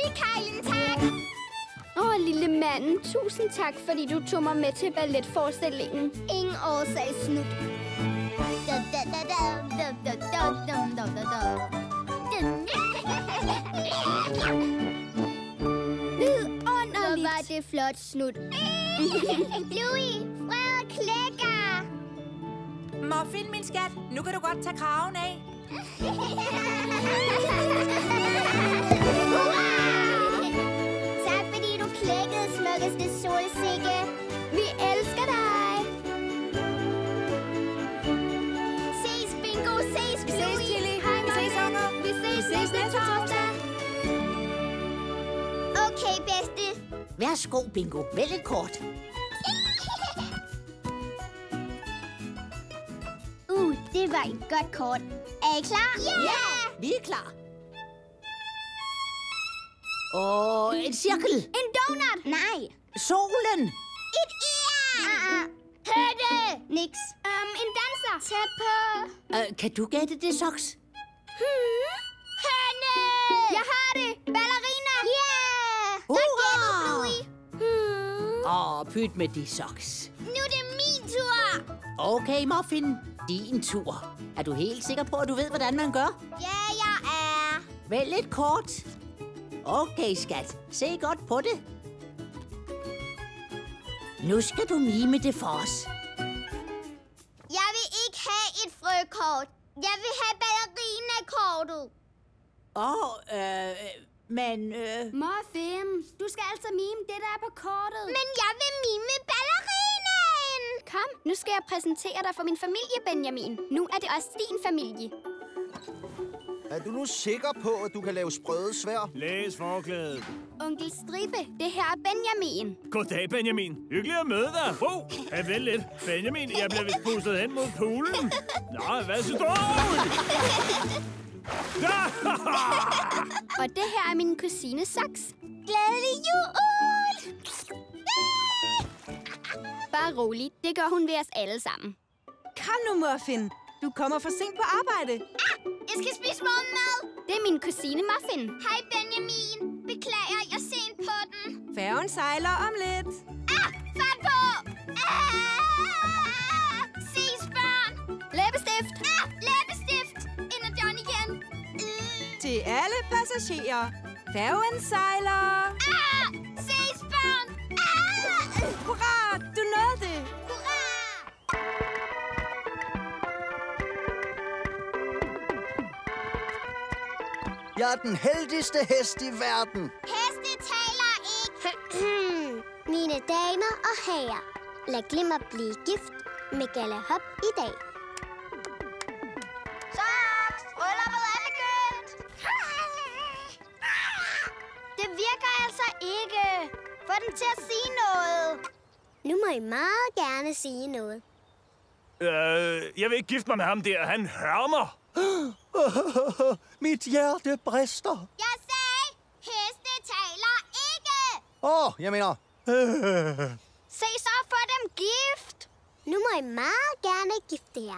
Kejlen, tak. Lille mand, tusind tak, fordi du tog mig med til balletforestillingen. Ingen årsag, Snut. Vidunderligt. Hvor var det flot, Snut. Louis, Fred klækker. Muffin, min skat. Nu kan du godt tage kraven af. Tak, fordi du klækkede, smukkeste solsikke. Vi elsker dig. Ses, Bingo. Ses, Vi ses, Chili. Hej, Vi ses, unger. Vi ses næste torsdag. Okay, bedste. Værsgo, Bingo. Vælg et kort. Det var et godt kort. Er I klar? Ja! Vi er klar. Og en cirkel. En donut. Nej. Solen. Et æren. Høne. Niks. En danser. Tæt på. Kan du gætte det, Soks? Høne. Jeg har det. Ballerina. Ja! Godt gættet, Louis. Pyt med de Soks. Nu er det min tur. Okay, Muffin. Din tur. Er du helt sikker på, at du ved, hvordan man gør? Ja, jeg er. Vælg et kort. Okay, skat. Se godt på det. Nu skal du mime det for os. Jeg vil ikke have et frøkort. Jeg vil have ballerina-kortet. Men... Muffin, du skal altså mime det, der er på kortet. Men jeg vil mime ballerinaen. Kom, nu skal jeg præsentere dig for min familie, Benjamin. Nu er det også din familie. Er du nu sikker på, at du kan lave sprøde svær? Læs forklædet. Onkel Stribe, det her er Benjamin. Goddag, Benjamin. Hyggeligt at møde dig. Vent lidt. Benjamin, jeg bliver vist pustet hen mod poolen. Nå, hvad synes du? Og det her er min kusine Soks. Glædelig jul! Bare rolig, det gør hun ved os alle sammen. Kom nu, Muffin. Du kommer for sent på arbejde. Jeg skal spise morgenmad. Det er min kusine Muffin. Hej, Benjamin. Beklager, jeg er sent på den. Færgen sejler om lidt. Fart på! Ses, børn! Læbestift. Læbestift! Ind ad John igen. Til alle passagerer. Færgen sejler. Ses, børn! Hurra, du nåede det. Hurra! Jeg er den heldigste hest i verden. Heste taler ikke. Mine damer og herrer, lad glimmer blive gift med galahop i dag. Soks! Brylluppet er begyndt! Det virker altså ikke. Få den til at sige noget. Nu må I meget gerne sige noget. Jeg vil ikke gifte mig med ham der. Han hørmer. Mit hjerte brister. Jeg sagde, heste taler ikke. Jeg mener... Se så, få dem gift. Nu må I meget gerne gifte jer.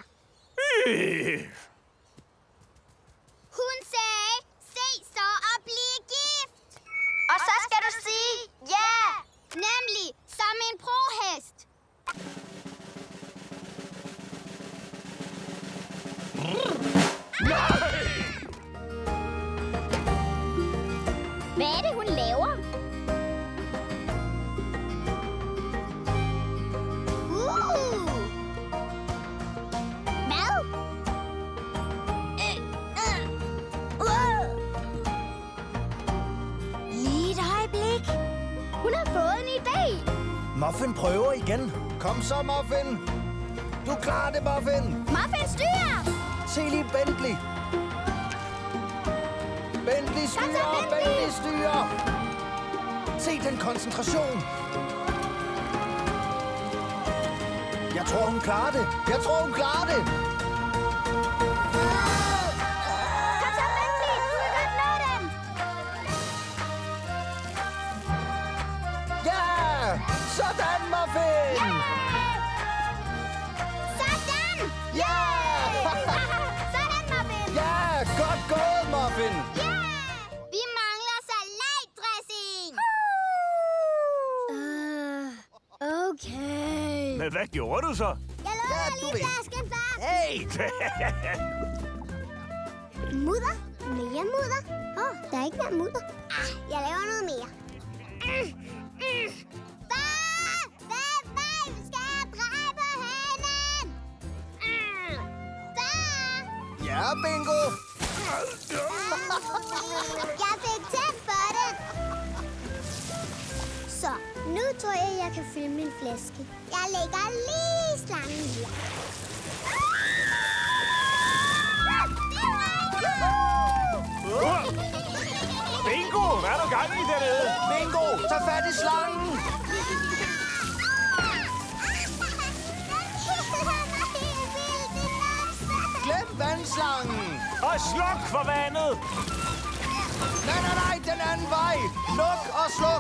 Hun sagde, se så og blive gift. Og så skal du sige ja. Nemlig som en prohest. Hvad er det, hun laver? Hvad? Lige et øjeblik. Hun har fået en idé. Muffin prøver igen. Kom så, Muffin. Du klarer det, Muffin. Muffin styrer. Se lige Bentley. Bentley styrer, Bentley styrer. Se den koncentration. Jeg tror, hun klarer det. Jeg tror, hun klarer det. Kom så, Bentley. Du kan godt nå den. Ja! Sådan, Muffin! Sådan! Ja! Sådan, Muffin! Ja, godt gået, Muffin! Ja! Vi mangler salatdressing! Men hvad gjorde du så? Jeg låner lige flasken, far. Hey! Mudder? Mere mudder? Der er ikke mere mudder. Jeg laver noget mere. Far! Hvad skal jeg dreje på hanen? Far! Ja, Bingo! Jeg fik tændt for det. Så, nu tror jeg kan fylde min flaske. Jeg lægger lige slangen her. Bingo! Hvad er du gang i dernede? Bingo, tag fat i slangen! Glem vandslangen! Og sluk for vandet! Nej, den anden vej! Luk og sluk!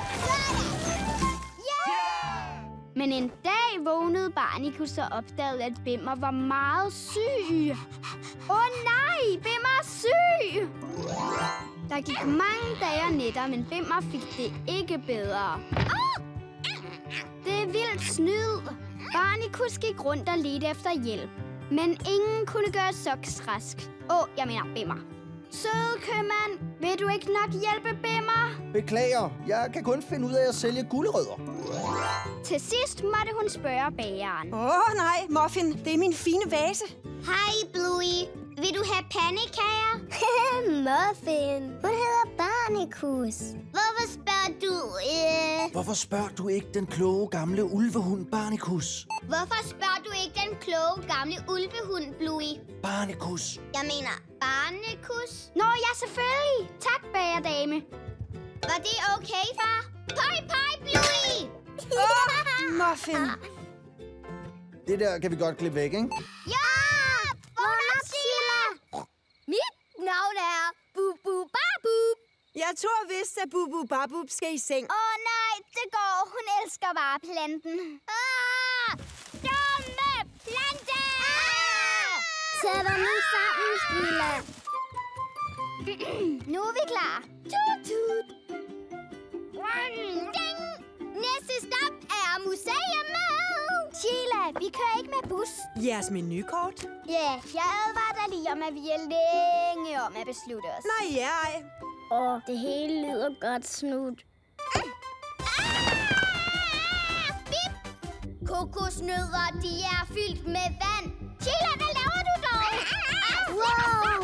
Men en dag vågnede Barnicus og opdagede, at Bimmer var meget syg. Nej, Bimmer er syg! Der gik mange dage og nætter, men Bimmer fik det ikke bedre. Det er vildt snyd. Barnicus gik rundt og ledte efter hjælp. Men ingen kunne gøre Soks rask. Jeg mener Bimmer. Søde købmand, vil du ikke nok hjælpe Bimmer? Beklager, jeg kan kun finde ud af at sælge gulerødder. Til sidst måtte hun spørge bageren. Nej, Muffin. Det er min fine vase. Hej, Bluey. Vil du have pandekager? Muffin. Hun hedder Barnicus. Hvorfor spørger du? Hvorfor spørger du ikke den kloge gamle ulvehund Barnicus? Hvorfor spørger du ikke den kloge gamle ulvehund, Bluey? Barnicus. Jeg mener Barnicus. Nå, ja, selvfølgelig. Tak, bagerdame. Var det okay, far? Pøj, Bluey! Muffin. Det der kan vi godt klippe væk, ikke? Ja! Vågn op, Sheila! Mit navn er Bubu Babub. Jeg tror vist, at Bubu Babub skal i seng. Nej, det går. Hun elsker bare planten. Dumme plante! Tag dig nu sammen, Sheila. Nu er vi klar. Tut, tut. Ding! Næste stop er museet. Sheila, vi kører ikke med bus. Jeres menukort? Ja, jeg advarer dig lige om, at vi er længe om at beslutte os. Nej, ja, ej. Det hele lyder godt snud. Bip! Kokosnødder, de er fyldt med vand. Sheila, hvad laver du dog? Wow!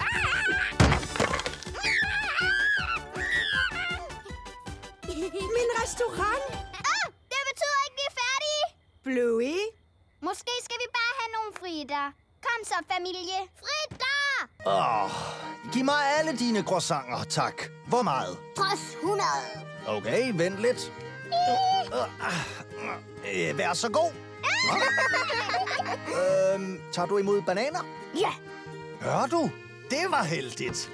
Min restaurant. Det betyder ikke, vi er færdige. Bluey. Måske skal vi bare have nogle fritter. Kom så, familie. Fritter! Giv mig alle dine croissanter, tak. Hvor meget? Trods 100. Okay, vent lidt. Vær så god. Tager du imod bananer? Ja. Hør du? Det var heldigt.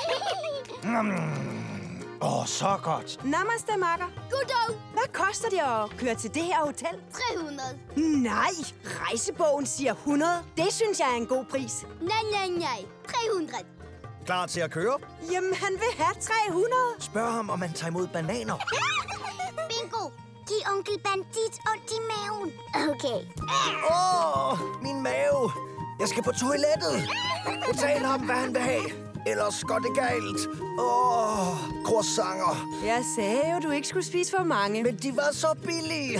Så godt. Namaste, makker. Goddag. Hvad koster det at køre til det her hotel? 300. Nej, rejsebogen siger 100. Det synes jeg er en god pris. Nej. 300. Klar til at køre? Jamen, han vil have 300. Spørg ham, om han tager imod bananer. Bingo. Giv onkel Bandit ondt i maven. Okay. Min mave. Jeg skal på toilettet. Fortæl ham, hvad han vil have. Ellers går det galt. Croissanter. Jeg sagde jo, du ikke skulle spise for mange. Men de var så billige.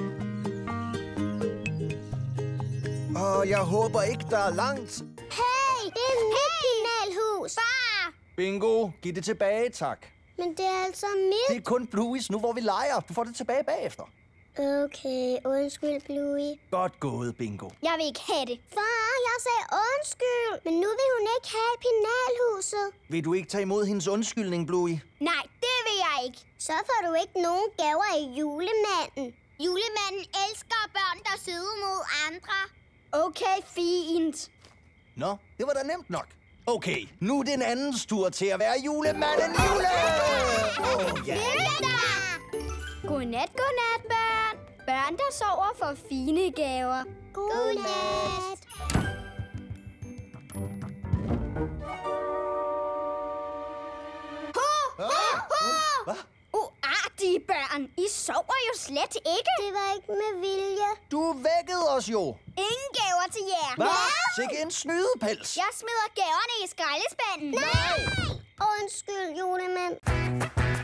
Jeg håber ikke, der er langt. Hey, det er mit penalhus. Far! Bingo, giv det tilbage, tak. Men det er altså mit. Det er kun Blueys, nu hvor vi leger. Du får det tilbage bagefter. Okay, undskyld, Bluey. Godt gået, Bingo. Jeg vil ikke have det. Far, jeg sagde undskyld. Men nu vil hun ikke have penalhuset. Vil du ikke tage imod hendes undskyldning, Bluey? Nej, det vil jeg ikke. Så får du ikke nogen gaver af julemanden. Julemanden elsker børn, der syder mod andre. Okay, fint. Nå, det var da nemt nok. Okay, nu er det en andens tur til at være julemanden. Ja. Godnat, børn. Børn, der sover, får fine gaver. Godnat. Hvad? Uskyldige børn. I sover jo slet ikke. Det var ikke med vilje. Du vækkede os jo. Ingen gaver til jer. Hvad? Sikke en snydepels. Jeg smider gaverne i skraldespanden. Nej! Undskyld, julemand.